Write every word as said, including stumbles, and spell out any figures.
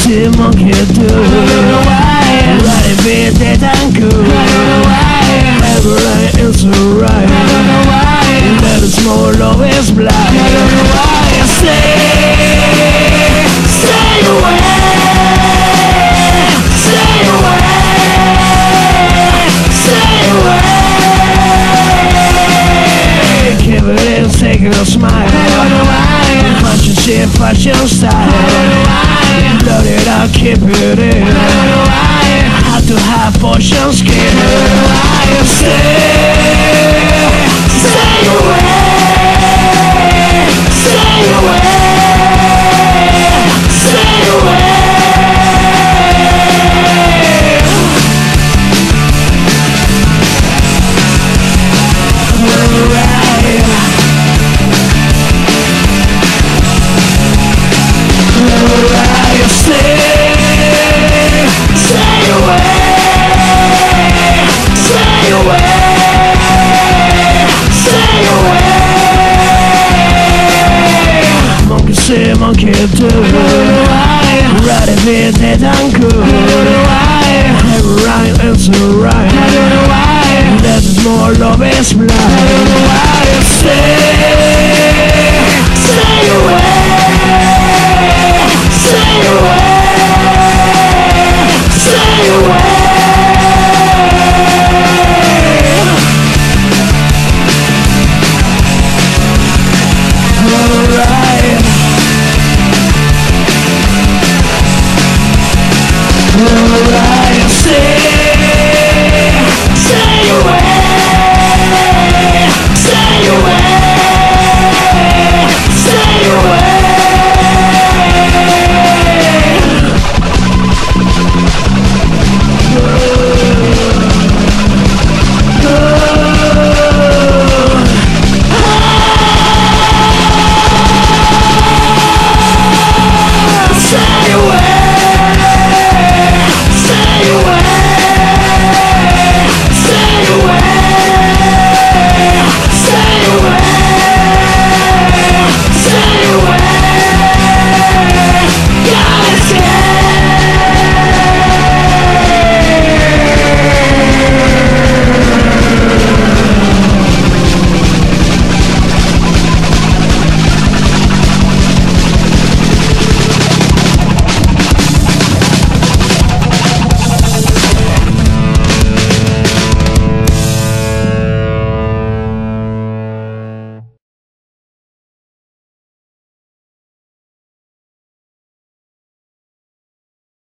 see monkey do. Right if it that I'm cool. Everything is alright. Let us more love is blind. Stay, stay away, stay away, stay away. Keep it in, take a smile. Punch your shit, punch your style. Load it up, keep it in. How to have potion skin. Stay, stay away, stay away, stay away. Alright, alright, stay, stay away, stay away, stay away. Monkey see, monkey do. Right if it that I'm cool. Right is right. That is more love is blind. Stay.